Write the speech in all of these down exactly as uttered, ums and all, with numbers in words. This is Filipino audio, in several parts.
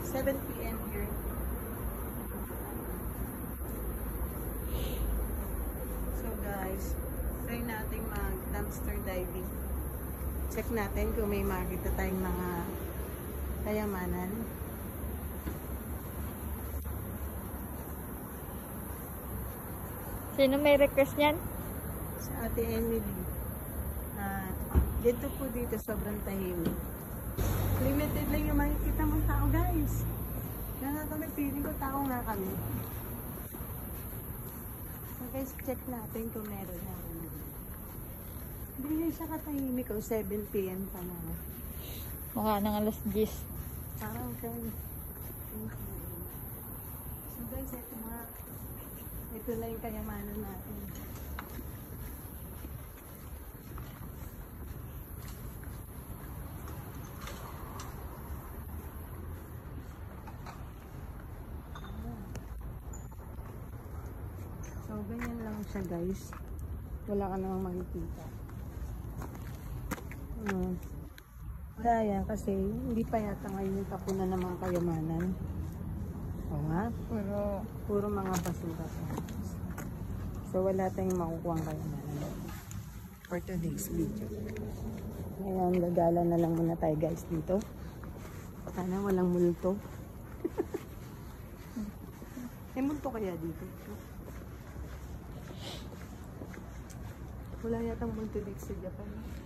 seven p m here. So guys, try natin mag dumpster diving. Check natin kung may makita tayong mga kayamanan. Sino may request niyan? Sa Ate Emily. At dito po dito sobrang tahimik. Limited lang yung makikita mong tao, guys. Kaya kami, feeling ko tao nga kami. So guys, check natin kung meron na. Hindi nga siya katahimik o seven p m pa na. Mukha ng alas diyes. Parang kaya. So guys, ito nga. Ito na yung kayamanan natin. So, ganyan lang siya guys. Wala ka namang makikita. Hmm. Wala yan kasi hindi pa yata ngayon yung tapunan ng mga kayamanan. O nga? Pero, Puro mga basura. So, wala tayong makukuha ang kayamanan for today's video. Ngayon, gagala na lang muna tayo guys dito. Sana walang multo. May multo kaya dito? Wala yatang multo dito sa Japan.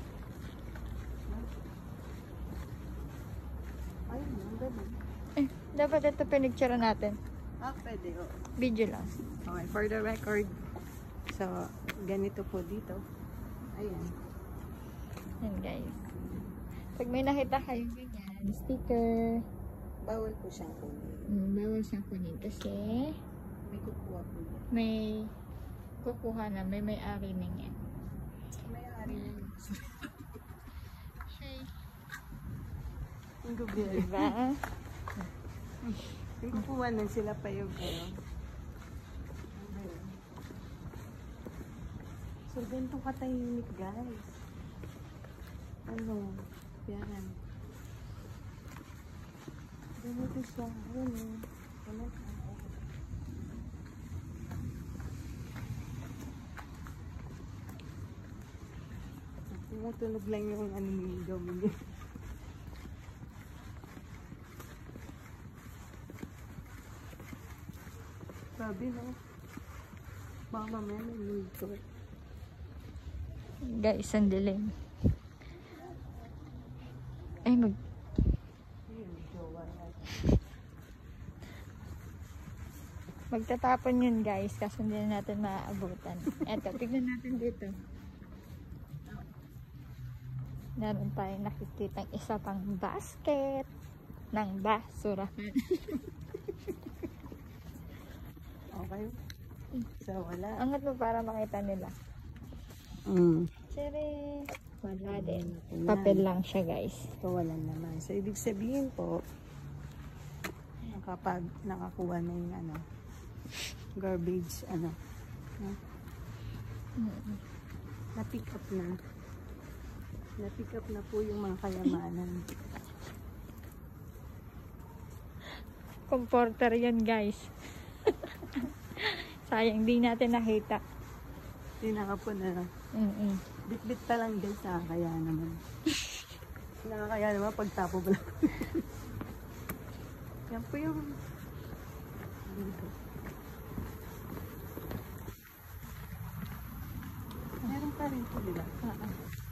Ay, ang galing. eh, dapat ito pinicture natin. Ah, pwede. Oh. Video lang. Okay, for the record. So, ganito po dito. Ayan. Yan guys. Pag may nakita kayo ganyan, sticker. Bawal po siyang kunin. Mm, bawal siyang kunin kasi May kukuha po yan. may kukuha na, may may-ari na yan. May-ari na yun. Hey. Yung gobyerno. Diba? Yung kukuha na sila pa yung ano. So, ganito katahimik guys. Ano? Yan. Ganito siya. Ano? Ano? Tumutunog lang yung ano yung gawin niya. Sabi no? Baka mamaya may multo. Guys, ang dilim. Ay, mag... Ayun, jowa na. magtatapon yun guys kasi hindi na natin maaabutan. Eto, tignan natin dito. Meron tayong nakikitang isa pang basket ng basurahan. Okay. So, wala. Angat mo para makita nila. Mm. Sere, wala din. Ayan. Papel lang siya guys. So, wala naman. So, ibig sabihin po, kapag nakakuha na yung ano, garbage, ano, no? Mm-mm. na-pick up na. Na-pick up na po yung mga kayamanan. Comforter yan guys. Sayang, di natin nakita. Tinakapon na. Mm-mm. Bit-bit pa lang guys, nakakaya naman. Nakakaya naman pagtapo pa lang. Yan po yung dito. Meron pa rin po, di ba? Ah, ah.